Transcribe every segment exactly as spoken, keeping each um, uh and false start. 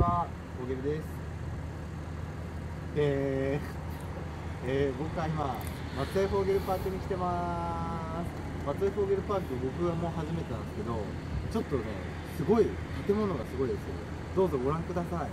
は、おげるです。えー、えー、僕は今、松江フォーゲルパークに来てます。松江フォーゲルパーク、僕はもう初めてなんですけど、ちょっとね、すごい、建物がすごいですよ。どうぞご覧ください。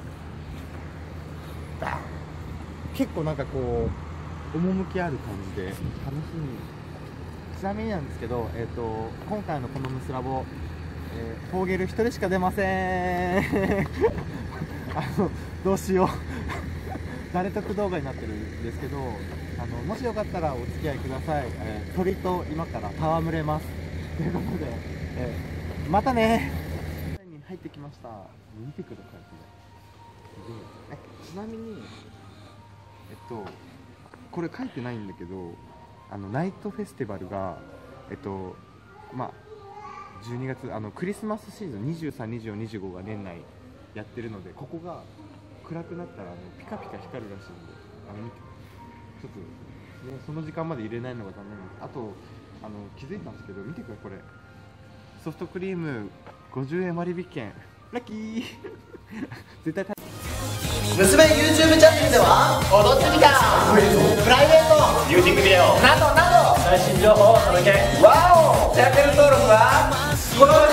結構なんかこう、趣ある感じで、楽しみ。ちなみになんですけど、えーと、今回のこのムスラボ、えー、フォーゲルひとりしか出ませんあのどうしよう誰得動画になってるんですけど、あのもしよかったらお付き合いください。えー、鳥と今から戯れますということで、えー、またねに入ってきました。見てくださいこれ。えちなみにえっとこれ書いてないんだけど、あのナイトフェスティバルがえっとまあじゅうにがつ、あのクリスマスシーズンにじゅうさん、にじゅうよん、にじゅうごが年内やってるので、ここが暗くなったらあのピカピカ光るらしいんで、あの見てちょっと、ね、その時間まで入れないのが残念です。あとあの気づいたんですけど、見てくださいこれ、ソフトクリームごじゅうえん割引券、ラッキー絶対娘 YouTube チャンネルでは踊ってみたプライベートミュージックビデオなどなど最新情報をお届け。ワオチャンネル登録はこの